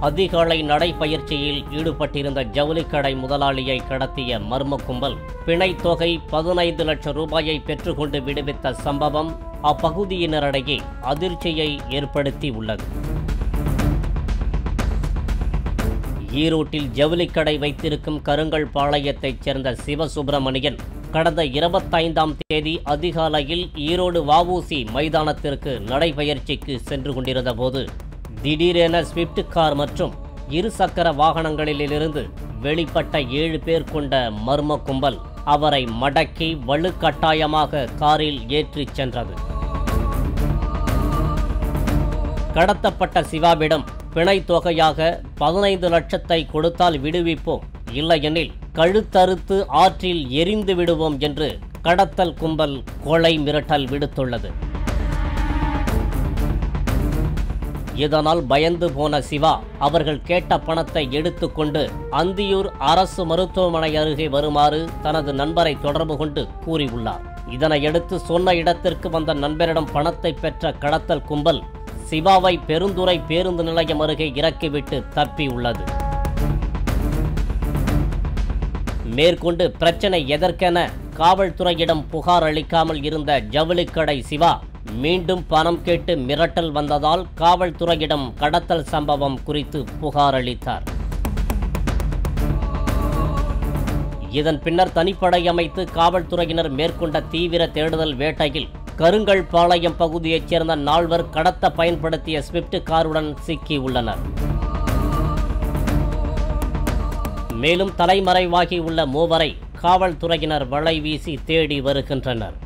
அதிகாலை நடைபயிற்சியில் ஈடுபட்டிருந்த ஜவுளிக்கடை முதலாளியை கடத்திய மர்ம கும்பல் பிணை தொகை 15 லட்சம் ரூபாயை பெற்றுக்கொண்டு விடுவித்த சம்பவம் அப்பகுதியினரிடையே அதிர்ச்சியை ஏற்படுத்தி உள்ளது. ஈரோட்டில் ஜவுளிக்கடை வைத்திருக்கும் கருங்கல் பாளையத்தைச் சேர்ந்த சிவசுப்பிரமணியன் கடந்த 25ஆம் தேதி அதிகாலையில் ஈரோடு வஉசி மைதானத்திற்கு நடைபயிற்சிக்கு சென்று கொண்டிருந்த போது திடீரென ஸ்விஃப்ட் கார் மற்றும் இருசக்கர வாகனங்களிலிருந்து வெளிப்பட்ட 7 பேர் கொண்ட மர்ம கும்பல் அவரை மடக்கி வலுக்கட்டாயமாக காரில் ஏற்றிச் சென்றது. கடத்தப்பட்ட சிவாவிடம் பிணை தொகையாக 15 லட்சத்தை கொடுத்தால் விடுவிப்போம், இல்லையெனில் கழுத்தறுத்து ஆற்றில் எரிந்து விடுவோம் என்று கடத்தல் கும்பல் கொலை மிரட்டல் விடுத்துள்ளது. இதனால் பயந்து போன சிவா அவர்கள் கேட்ட பணத்தை எடுத்துக்கொண்டு அந்தியூர் அரசு மருத்துவமனை அருகே வருமாறு தனது நண்பரை தொடர்பு கொண்டு கூறியுள்ளார். இதனையடுத்து சொன்ன இடத்திற்கு வந்த நண்பரிடம் பணத்தை பெற்ற கடத்தல் கும்பல் சிவாவை பெருந்துறை பேருந்து நிலையம் அருகே இறக்கிவிட்டு தப்பியுள்ளது. மேற்கொண்டு பிரச்சனை எதற்கென காவல்துறையிடம் புகார் அளிக்காமல் இருந்த ஜவுளிக்கடை சிவா மீண்டும் பணம் கேட்டு மிரட்டல் வந்ததால் காவல்துறையிடம் கடத்தல் சம்பவம் குறித்து புகார் அளித்தார். இதன் பின்னர் தனிப்படை அமைத்து காவல்துறையினர் மேற்கொண்ட தீவிர தேடுதல் வேட்டையில் கருங்கல் பாளையம் பகுதியைச் சேர்ந்த 4 கடத்த பயன்படுத்திய ஸ்விஃப்ட் காருடன் சிக்கியுள்ளனர். மேலும் தலைமறைவாகி உள்ள 3 காவல்துறையினர் வலை வீசி தேடி வருகின்றனர்.